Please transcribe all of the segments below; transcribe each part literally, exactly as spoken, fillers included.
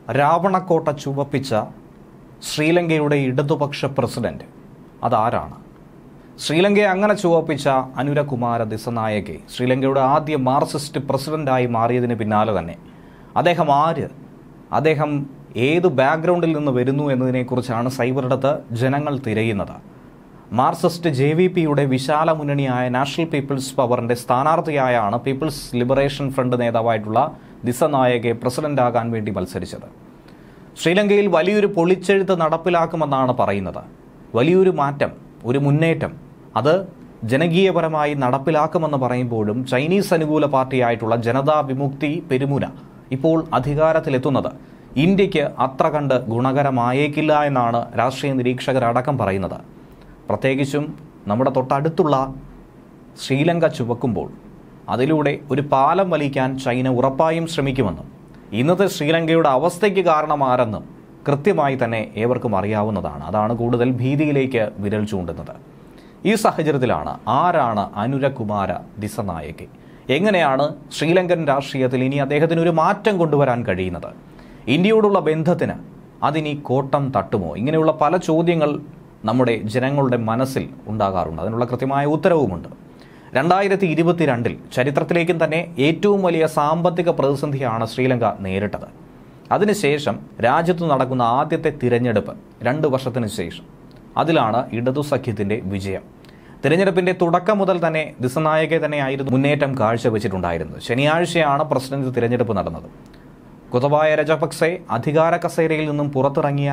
രാവണക്കോട്ട ചുവപ്പിച്ച ശ്രീലങ്കയുടെ ഇടതുപക്ഷ പ്രസിഡന്റ് അതാരാണ്? ശ്രീലങ്കയെ അങ്ങനെ ചുവപ്പിച്ച അനുരകുമാര ദിസനായകെ ശ്രീലങ്കയുടെ ആദ്യ മാർക്സിസ്റ്റ് പ്രസിഡന്റായി മാറിയതിന് പിന്നാലെ തന്നെ അദ്ദേഹം ആര്, അദ്ദേഹം ഏത് ബാക്ക്ഗ്രൗണ്ടിൽ നിന്ന് വരുന്നു എന്നതിനെക്കുറിച്ചാണ് സൈബറിടത്ത് ജനങ്ങൾ തിരയുന്നത്. മാർക്സിസ്റ്റ് ജെ വി പിയുടെ വിശാല മുന്നണിയായ നാഷണൽ പീപ്പിൾസ് പവറിന്റെ സ്ഥാനാർത്ഥിയായാണ് പീപ്പിൾസ് ലിബറേഷൻ ഫ്രണ്ട് നേതാവായിട്ടുള്ള ദിസനായകെ പ്രസിഡന്റാകാൻ വേണ്ടി മത്സരിച്ചത്. ശ്രീലങ്കയിൽ വലിയൊരു പൊളിച്ചെഴുത്ത് നടപ്പിലാക്കുമെന്നാണ് പറയുന്നത്. വലിയൊരു മാറ്റം, ഒരു മുന്നേറ്റം, അത് ജനകീയപരമായി നടപ്പിലാക്കുമെന്ന് പറയുമ്പോഴും ചൈനീസ് അനുകൂല പാർട്ടിയായിട്ടുള്ള ജനതാ വിമുക്തി പെരുമുന ഇപ്പോൾ അധികാരത്തിലെത്തുന്നത് ഇന്ത്യക്ക് അത്ര കണ്ട് ഗുണകരമായേക്കില്ല എന്നാണ് രാഷ്ട്രീയ നിരീക്ഷകരടക്കം പറയുന്നത്. പ്രത്യേകിച്ചും നമ്മുടെ തൊട്ടടുത്തുള്ള ശ്രീലങ്ക ചുവക്കുമ്പോൾ അതിലൂടെ ഒരു പാലം വലിക്കാൻ ചൈന ഉറപ്പായും ശ്രമിക്കുമെന്നും ഇന്നത്തെ ശ്രീലങ്കയുടെ അവസ്ഥയ്ക്ക് കാരണമാരെന്നും കൃത്യമായി തന്നെ ഏവർക്കും അറിയാവുന്നതാണ്. അതാണ് കൂടുതൽ ഭീതിയിലേക്ക് വിരൽ ചൂണ്ടുന്നത്. ഈ സാഹചര്യത്തിലാണ് ആരാണ് അനുരകുമാര ദിസനായകെ? എങ്ങനെയാണ് ശ്രീലങ്കൻ രാഷ്ട്രീയത്തിൽ ഇനി അദ്ദേഹത്തിന് ഒരു മാറ്റം കൊണ്ടുവരാൻ കഴിയുന്നത്? ഇന്ത്യയോടുള്ള ബന്ധത്തിന് അതിനി കോട്ടം തട്ടുമോ? ഇങ്ങനെയുള്ള പല ചോദ്യങ്ങൾ നമ്മുടെ ജനങ്ങളുടെ മനസ്സിൽ ഉണ്ടാകാറുണ്ട്. അതിനുള്ള കൃത്യമായ ഉത്തരവുമുണ്ട്. രണ്ടായിരത്തി ഇരുപത്തിരണ്ടിൽ ചരിത്രത്തിലേക്കും തന്നെ ഏറ്റവും വലിയ സാമ്പത്തിക പ്രതിസന്ധിയാണ് ശ്രീലങ്ക നേരിട്ടത്. അതിനുശേഷം രാജ്യത്തു നടക്കുന്ന ആദ്യത്തെ തിരഞ്ഞെടുപ്പ് രണ്ട് വർഷത്തിന് ശേഷം, അതിലാണ് ഇടതു സഖ്യത്തിന്റെ വിജയം. തിരഞ്ഞെടുപ്പിന്റെ തുടക്കം മുതൽ തന്നെ ദിസനായകെ തന്നെയായിരുന്നു മുന്നേറ്റം കാഴ്ചവെച്ചിട്ടുണ്ടായിരുന്നത്. ശനിയാഴ്ചയാണ് പ്രസിഡന്റ് തിരഞ്ഞെടുപ്പ് നടന്നത്. ഗോതബായ രജപക്സെ അധികാര കസേരയിൽ നിന്നും പുറത്തിറങ്ങിയ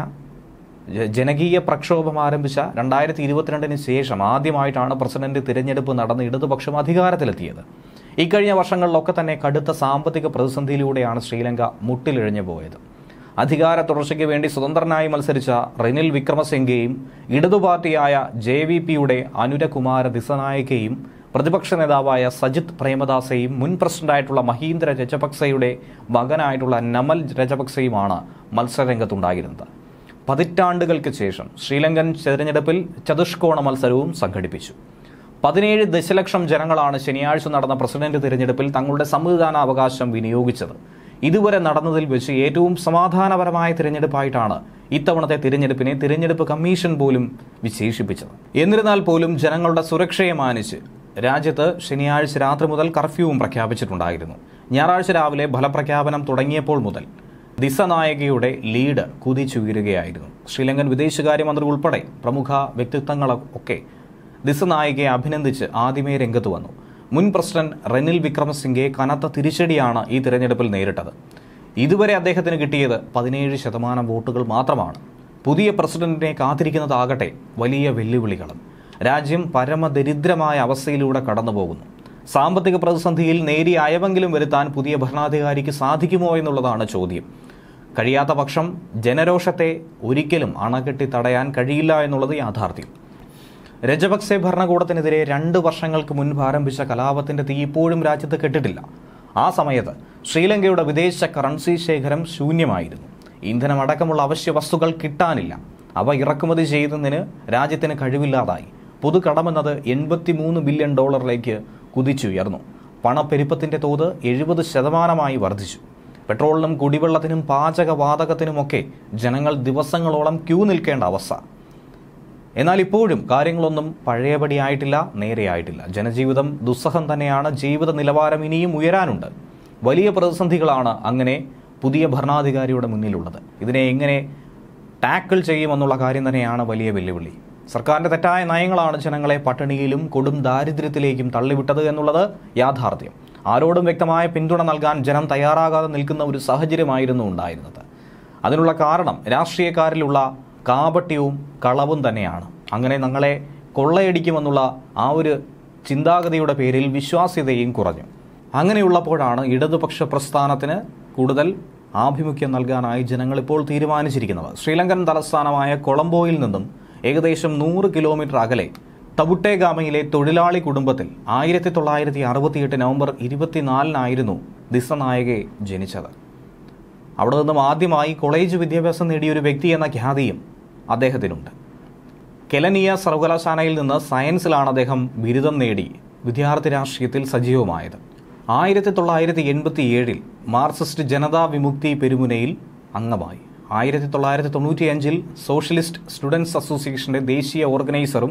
ജനകീയ പ്രക്ഷോഭം ആരംഭിച്ച രണ്ടായിരത്തി ഇരുപത്തിരണ്ടിന് ശേഷം ആദ്യമായിട്ടാണ് പ്രസിഡന്റ് തിരഞ്ഞെടുപ്പ് നടന്ന് ഇടതുപക്ഷം അധികാരത്തിലെത്തിയത്. ഇക്കഴിഞ്ഞ വർഷങ്ങളിലൊക്കെ തന്നെ കടുത്ത സാമ്പത്തിക പ്രതിസന്ധിയിലൂടെയാണ് ശ്രീലങ്ക മുട്ടിലിഴഞ്ഞു പോയത്. അധികാര തുടർച്ചയ്ക്ക് വേണ്ടി സ്വതന്ത്രനായി മത്സരിച്ച റെനിൽ വിക്രമസിംഗെയും ഇടതുപാർട്ടിയായ ജെ വി പിയുടെ അനുരകുമാര ദിസനായകെയും പ്രതിപക്ഷ നേതാവായ സജിത് പ്രേമദാസയും മുൻ പ്രസിഡന്റായിട്ടുള്ള മഹീന്ദ്ര രജപക്സെയുടെ മകനായിട്ടുള്ള നമൽ രജപക്സെയുമാണ് മത്സരരംഗത്തുണ്ടായിരുന്നത്. പതിറ്റാണ്ടുകൾക്ക് ശേഷം ശ്രീലങ്കൻ തെരഞ്ഞെടുപ്പിൽ ചതുഷ്കോണ മത്സരവും സംഘടിപ്പിച്ചു. പതിനേഴ് ദശലക്ഷം ജനങ്ങളാണ് ശനിയാഴ്ച നടന്ന പ്രസിഡന്റ് തിരഞ്ഞെടുപ്പിൽ തങ്ങളുടെ സമ്മതിദാനാവകാശം വിനിയോഗിച്ചത്. ഇതുവരെ നടന്നതിൽ വെച്ച് ഏറ്റവും സമാധാനപരമായ തിരഞ്ഞെടുപ്പായിട്ടാണ് ഇത്തവണത്തെ തിരഞ്ഞെടുപ്പിനെ തിരഞ്ഞെടുപ്പ് കമ്മീഷൻ പോലും വിശേഷിപ്പിച്ചത്. എന്നിരുന്നാൽ പോലും ജനങ്ങളുടെ സുരക്ഷയെ മാനിച്ച് രാജ്യത്ത് ശനിയാഴ്ച രാത്രി മുതൽ കർഫ്യൂവും പ്രഖ്യാപിച്ചിട്ടുണ്ടായിരുന്നു. ഞായറാഴ്ച രാവിലെ ഫലപ്രഖ്യാപനം തുടങ്ങിയപ്പോൾ മുതൽ ദിസനായകയുടെ ലീഡ് കുതിച്ചുയരുകയായിരുന്നു. ശ്രീലങ്കൻ വിദേശകാര്യമന്ത്രി ഉൾപ്പെടെ പ്രമുഖ വ്യക്തിത്വങ്ങളൊക്കെ ദിസനായകയെ അഭിനന്ദിച്ച് ആദ്യമേ രംഗത്ത് വന്നു. മുൻ പ്രസിഡന്റ് റെനിൽ വിക്രമസിംഗെ കനത്ത തിരിച്ചടിയാണ് ഈ തിരഞ്ഞെടുപ്പിൽ നേരിട്ടത്. ഇതുവരെ അദ്ദേഹത്തിന് കിട്ടിയത് പതിനേഴ് ശതമാനം വോട്ടുകൾ മാത്രമാണ്. പുതിയ പ്രസിഡന്റിനെ കാത്തിരിക്കുന്നതാകട്ടെ വലിയ വെല്ലുവിളികളും. രാജ്യം പരമദരിദ്രമായ അവസ്ഥയിലൂടെ കടന്നുപോകുന്നു. സാമ്പത്തിക പ്രതിസന്ധിയിൽ നേരിയ അയവെങ്കിലും വരുത്താൻ പുതിയ ഭരണാധികാരിക്ക് സാധിക്കുമോ എന്നുള്ളതാണ് ചോദ്യം. കഴിയാത്ത പക്ഷം ജനരോഷത്തെ ഒരിക്കലും അണകെട്ടി തടയാൻ കഴിയില്ല എന്നുള്ളത് യാഥാർത്ഥ്യം. രജപക്സെ ഭരണകൂടത്തിനെതിരെ രണ്ട് വർഷങ്ങൾക്ക് മുൻപ് ആരംഭിച്ച കലാപത്തിന്റെ തീ ഇപ്പോഴും രാജ്യത്ത് കെട്ടിട്ടില്ല. ആ സമയത്ത് ശ്രീലങ്കയുടെ വിദേശ കറൻസി ശേഖരം ശൂന്യമായിരുന്നു. ഇന്ധനമടക്കമുള്ള അവശ്യ വസ്തുക്കൾ കിട്ടാനില്ല. അവ ഇറക്കുമതി ചെയ്യുന്നതിന് രാജ്യത്തിന് കഴിവില്ലാതായി. പൊതുകടമെന്നത് എൺപത്തിമൂന്ന് ബില്യൺ ഡോളറിലേക്ക് കുതിച്ചുയർന്നു. പണപ്പെരുപ്പത്തിന്റെ തോത് എഴുപത് ശതമാനമായി വർദ്ധിച്ചു. പെട്രോളിനും കുടിവെള്ളത്തിനും പാചകവാതകത്തിനുമൊക്കെ ജനങ്ങൾ ദിവസങ്ങളോളം ക്യൂ നിൽക്കേണ്ട അവസ്ഥ. എന്നാൽ ഇപ്പോഴും കാര്യങ്ങളൊന്നും പഴയപടിയായിട്ടില്ല, നേരെയായിട്ടില്ല. ജനജീവിതം ദുസ്സഹം തന്നെയാണ്. ജീവിത നിലവാരം ഇനിയും ഉയരാനുണ്ട്. വലിയ പ്രതിസന്ധികളാണ് അങ്ങനെ പുതിയ ഭരണാധികാരിയുടെ മുന്നിലുള്ളത്. ഇതിനെ എങ്ങനെ ടാക്കിൾ ചെയ്യുമെന്നുള്ള കാര്യം തന്നെയാണ് വലിയ വെല്ലുവിളി. സർക്കാരിന്റെ തെറ്റായ നയങ്ങളാണ് ജനങ്ങളെ പട്ടിണിയിലും കൊടും ദാരിദ്ര്യത്തിലേക്കും തള്ളിവിട്ടത് എന്നുള്ളത് യാഥാർത്ഥ്യം. ആരോടും വ്യക്തമായ പിന്തുണ നൽകാൻ ജനം തയ്യാറാകാതെ നിൽക്കുന്ന ഒരു സാഹചര്യമായിരുന്നു ഉണ്ടായിരുന്നത്. അതിനുള്ള കാരണം രാഷ്ട്രീയക്കാരിലുള്ള കാപട്യവും കളവും തന്നെയാണ്. അങ്ങനെ ഞങ്ങളെ കൊള്ളയടിക്കുമെന്നുള്ള ആ ഒരു ചിന്താഗതിയുടെ പേരിൽ വിശ്വാസ്യതയും കുറഞ്ഞു. അങ്ങനെയുള്ളപ്പോഴാണ് ഇടതുപക്ഷ പ്രസ്ഥാനത്തിന് കൂടുതൽ ആഭിമുഖ്യം നൽകാനായി ജനങ്ങൾ ഇപ്പോൾ തീരുമാനിച്ചിരിക്കുന്നത്. ശ്രീലങ്കൻ തലസ്ഥാനമായ കൊളംബോയിൽ നിന്നും ഏകദേശം നൂറ് കിലോമീറ്റർ അകലെ തബുട്ടേഗാമയിലെ തൊഴിലാളി കുടുംബത്തിൽ ആയിരത്തി തൊള്ളായിരത്തി അറുപത്തിയെട്ട് നവംബർ ഇരുപത്തിനാലിനായിരുന്നു ദിസനായകെ ജനിച്ചത്. അവിടെ നിന്നും ആദ്യമായി കോളേജ് വിദ്യാഭ്യാസം നേടിയൊരു വ്യക്തി എന്ന ഖ്യാതിയും അദ്ദേഹത്തിനുണ്ട്. കെലനിയ സർവകലാശാലയിൽ നിന്ന് സയൻസിലാണ് അദ്ദേഹം ബിരുദം നേടി വിദ്യാർത്ഥി രാഷ്ട്രീയത്തിൽ സജീവമായത്. ആയിരത്തി തൊള്ളായിരത്തി എൺപത്തി ഏഴിൽ മാർക്സിസ്റ്റ് ജനതാ വിമുക്തി പെരുമുനയിൽ അംഗമായി. ആയിരത്തി തൊള്ളായിരത്തി തൊണ്ണൂറ്റിയഞ്ചിൽ സോഷ്യലിസ്റ്റ് സ്റ്റുഡൻസ് അസോസിയേഷന്റെ ദേശീയ ഓർഗനൈസറും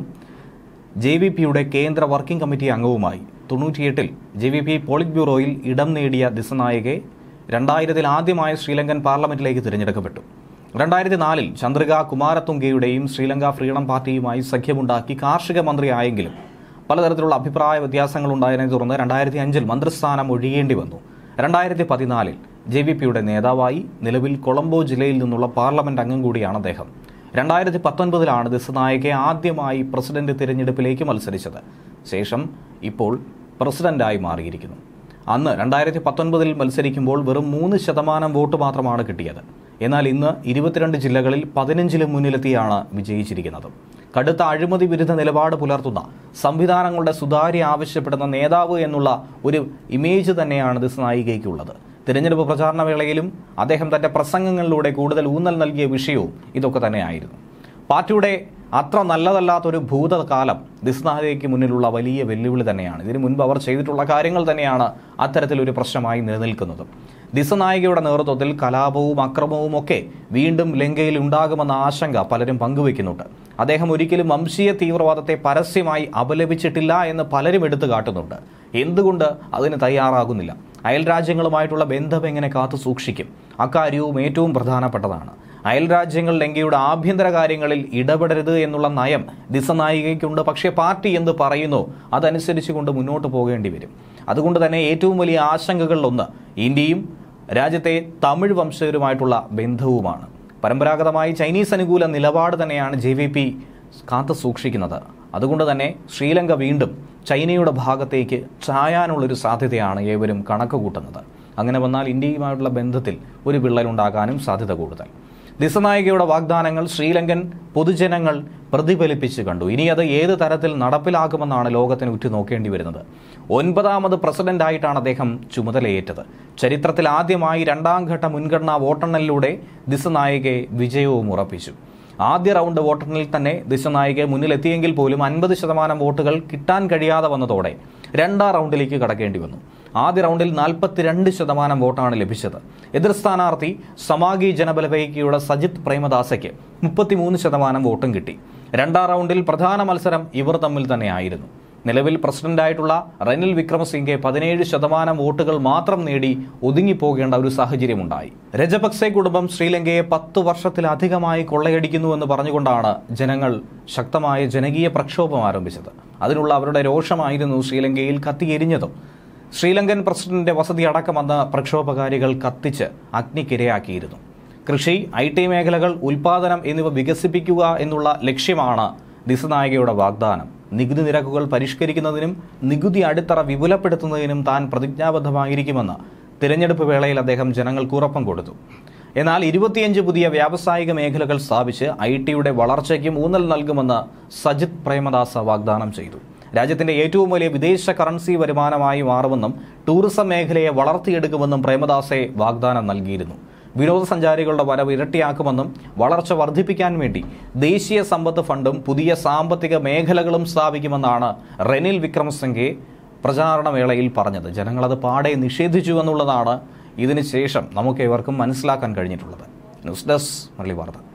ജെ വി പിയുടെ കേന്ദ്ര വർക്കിംഗ് കമ്മിറ്റി അംഗവുമായി. തൊണ്ണൂറ്റിയെട്ടിൽ ജെ വി പി പോളിറ്റ് ബ്യൂറോയിൽ ഇടം നേടിയ ദിസനായകെ രണ്ടായിരത്തിൽ ആദ്യമായി ശ്രീലങ്കൻ പാർലമെന്റിലേക്ക് തിരഞ്ഞെടുക്കപ്പെട്ടു. രണ്ടായിരത്തി നാലിൽ ചന്ദ്രിക കുമാരതുംഗയുടെയും ശ്രീലങ്ക ഫ്രീഡം പാർട്ടിയുമായി സഖ്യമുണ്ടാക്കി കാർഷിക മന്ത്രിയായെങ്കിലും പലതരത്തിലുള്ള അഭിപ്രായ വ്യത്യാസങ്ങളുണ്ടായതിനെ തുടർന്ന് രണ്ടായിരത്തി അഞ്ചിൽ മന്ത്രിസ്ഥാനം ഒഴിയേണ്ടി വന്നു. രണ്ടായിരത്തി പതിനാലിൽ ജെ വി പിയുടെ നേതാവായി. നിലവിൽ കൊളംബോ ജില്ലയിൽ നിന്നുള്ള പാർലമെന്റ് അംഗം കൂടിയാണ് അദ്ദേഹം. രണ്ടായിരത്തി പത്തൊൻപതിലാണ് ദിസനായകെ ആദ്യമായി പ്രസിഡന്റ് തിരഞ്ഞെടുപ്പിലേക്ക് മത്സരിച്ചത്. ശേഷം ഇപ്പോൾ പ്രസിഡന്റായി മാറിയിരിക്കുന്നു. അന്ന് രണ്ടായിരത്തി പത്തൊൻപതിൽ മത്സരിക്കുമ്പോൾ വെറും മൂന്ന് ശതമാനം വോട്ട് മാത്രമാണ് കിട്ടിയത്. എന്നാൽ ഇന്ന് ഇരുപത്തിരണ്ട് ജില്ലകളിൽ പതിനഞ്ചിലും മുന്നിലെത്തിയാണ് വിജയിച്ചിരിക്കുന്നത്. കടുത്ത അഴിമതി വിരുദ്ധ നിലപാട് പുലർത്തുന്ന, സംവിധാനങ്ങളുടെ സുതാര്യ ആവശ്യപ്പെടുന്ന നേതാവ് എന്നുള്ള ഒരു ഇമേജ് തന്നെയാണ് ദിസനായികയ്ക്കുള്ളത്. തിരഞ്ഞെടുപ്പ് പ്രചാരണ വേളയിലും അദ്ദേഹം തന്റെ പ്രസംഗങ്ങളിലൂടെ കൂടുതൽ ഊന്നൽ നൽകിയ വിഷയവും ഇതൊക്കെ തന്നെയായിരുന്നു. പാർട്ടിയുടെ അത്ര നല്ലതല്ലാത്തൊരു ഭൂതകാലം ദിസനായകയ്ക്ക് മുന്നിലുള്ള വലിയ വെല്ലുവിളി തന്നെയാണ്. ഇതിനു മുൻപ് അവർ ചെയ്തിട്ടുള്ള കാര്യങ്ങൾ തന്നെയാണ് അത്തരത്തിലൊരു പ്രശ്നമായി നിലനിൽക്കുന്നത്. ദിസനായകയുടെ നേതൃത്വത്തിൽ കലാപവും അക്രമവും ഒക്കെ വീണ്ടും ലങ്കയിൽ ഉണ്ടാകുമെന്ന ആശങ്ക പലരും പങ്കുവയ്ക്കുന്നുണ്ട്. അദ്ദേഹം ഒരിക്കലും വംശീയ തീവ്രവാദത്തെ പരസ്യമായി അപലപിച്ചിട്ടില്ല എന്ന് പലരും എടുത്തു കാട്ടുന്നുണ്ട്. എന്തുകൊണ്ട് അതിന് തയ്യാറാകുന്നില്ല? അയൽ രാജ്യങ്ങളുമായിട്ടുള്ള ബന്ധം എങ്ങനെ കാത്തു സൂക്ഷിക്കും? അക്കാര്യവും ഏറ്റവും പ്രധാനപ്പെട്ടതാണ്. അയൽ രാജ്യങ്ങൾ ലങ്കയുടെ ആഭ്യന്തര കാര്യങ്ങളിൽ ഇടപെടരുത് എന്നുള്ള നയം ദിസനായികയ്ക്കുണ്ട്. പക്ഷേ പാർട്ടി എന്ത് പറയുന്നു അതനുസരിച്ചുകൊണ്ട് മുന്നോട്ട് പോകേണ്ടി വരും. അതുകൊണ്ട് തന്നെ ഏറ്റവും വലിയ ആശങ്കകളിലൊന്ന് ഇന്ത്യയും രാജ്യത്തെ തമിഴ് വംശജരുമായിട്ടുള്ള ബന്ധവുമാണ്. പരമ്പരാഗതമായി ചൈനീസ് അനുകൂല നിലപാട് തന്നെയാണ് ജെ വി പി കാത്തു സൂക്ഷിക്കുന്നത്. അതുകൊണ്ട് തന്നെ ശ്രീലങ്ക വീണ്ടും ചൈനയുടെ ഭാഗത്തേക്ക് ചായാനുള്ളൊരു സാധ്യതയാണ് ഏവരും കണക്ക് കൂട്ടുന്നത്. അങ്ങനെ വന്നാൽ ഇന്ത്യയുമായിട്ടുള്ള ബന്ധത്തിൽ ഒരു വിള്ളലുണ്ടാകാനും സാധ്യത കൂടുതൽ. ദിസനായകയുടെ വാഗ്ദാനങ്ങൾ ശ്രീലങ്കൻ പൊതുജനങ്ങൾ പ്രതിഫലിപ്പിച്ച് കണ്ടു. ഇനി അത് ഏത് തരത്തിൽ നടപ്പിലാക്കുമെന്നാണ് ലോകത്തിന് ഉറ്റുനോക്കേണ്ടി വരുന്നത്. ഒൻപതാമത് പ്രസിഡന്റായിട്ടാണ് അദ്ദേഹം ചുമതലയേറ്റത്. ചരിത്രത്തിൽ ആദ്യമായി രണ്ടാം ഘട്ട മുൻഗണനാ വോട്ടെണ്ണലിലൂടെ ദിസനായകെ വിജയവും ഉറപ്പിച്ചു. ആദ്യ റൗണ്ട് വോട്ടെണ്ണലിൽ തന്നെ ദിസനായകെ മുന്നിലെത്തിയെങ്കിൽ പോലും അൻപത് ശതമാനം വോട്ടുകൾ കിട്ടാൻ കഴിയാതെ വന്നതോടെ രണ്ടാം റൗണ്ടിലേക്ക് കടക്കേണ്ടി വന്നു. ആദ്യ റൗണ്ടിൽ നാൽപ്പത്തിരണ്ട് ശതമാനം വോട്ടാണ് ലഭിച്ചത്. എതിർ സ്ഥാനാർത്ഥി സമാഗി ജനബലവേഗിയുടെ സജിത് പ്രേമദാസയ്ക്ക് മുപ്പത്തിമൂന്ന് ശതമാനം വോട്ടും കിട്ടി. രണ്ടാം റൗണ്ടിൽ പ്രധാന മത്സരം ഇവർ തമ്മിൽ തന്നെയായിരുന്നു. നിലവിൽ പ്രസിഡന്റായിട്ടുള്ള റെനിൽ വിക്രമസിംഗെ പതിനേഴ് ശതമാനം വോട്ടുകൾ മാത്രം നേടി ഒതുങ്ങിപ്പോകേണ്ട ഒരു സാഹചര്യമുണ്ടായി. രജപക്സെ കുടുംബം ശ്രീലങ്കയെ പത്തു വർഷത്തിലധികമായി കൊള്ളയടിക്കുന്നുവെന്ന് പറഞ്ഞുകൊണ്ടാണ് ജനങ്ങൾ ശക്തമായ ജനകീയ പ്രക്ഷോഭം ആരംഭിച്ചത്. അതിനുള്ള അവരുടെ രോഷമായിരുന്നു ശ്രീലങ്കയിൽ കത്തിയെരിഞ്ഞതും. ശ്രീലങ്കൻ പ്രസിഡന്റിന്റെ വസതി അടക്കം അന്ന് പ്രക്ഷോഭകാരികൾ കത്തിച്ച് അഗ്നിക്കിരയാക്കിയിരുന്നു. കൃഷി, ഐ ടി മേഖലകൾ, ഉൽപാദനം എന്നിവ വികസിപ്പിക്കുക എന്നുള്ള ലക്ഷ്യമാണ് ദിസനായകയുടെ വാഗ്ദാനം. നികുതി നിരക്കുകൾ പരിഷ്കരിക്കുന്നതിനും നികുതി അടിത്തറ വിപുലപ്പെടുത്തുന്നതിനും താൻ പ്രതിജ്ഞാബദ്ധമായിരിക്കുമെന്ന് തിരഞ്ഞെടുപ്പ് വേളയിൽ അദ്ദേഹം ജനങ്ങൾക്ക് ഉറപ്പം കൊടുത്തു. എന്നാൽ ഇരുപത്തിയഞ്ച് പുതിയ വ്യാവസായിക മേഖലകൾ സ്ഥാപിച്ച് ഐ ടിയുടെ വളർച്ചയ്ക്കും ഊന്നൽ നൽകുമെന്ന് സജിത് പ്രേമദാസ വാഗ്ദാനം ചെയ്തു. രാജ്യത്തിന്റെ ഏറ്റവും വലിയ വിദേശ കറൻസി വരുമാനമായി മാറുമെന്നും ടൂറിസം മേഖലയെ വളർത്തിയെടുക്കുമെന്നും പ്രേമദാസെ വാഗ്ദാനം നൽകിയിരുന്നു. വിനോദസഞ്ചാരികളുടെ വരവ് ഇരട്ടിയാക്കുമെന്നും വളർച്ച വർദ്ധിപ്പിക്കാൻ വേണ്ടി ദേശീയ സമ്പത്ത് ഫണ്ടും പുതിയ സാമ്പത്തിക മേഖലകളും സ്ഥാപിക്കുമെന്നാണ് റെനിൽ വിക്രമസിംഗെ പ്രചാരണ വേളയിൽ പറഞ്ഞത്. ജനങ്ങളത് പാടെ നിഷേധിച്ചു എന്നുള്ളതാണ് ഇതിന് ശേഷം നമുക്ക് ഇവർക്കും മനസ്സിലാക്കാൻ കഴിഞ്ഞിട്ടുള്ളത്. ന്യൂസ് ഡെസ്ക് മലയാളി വാർത്ത.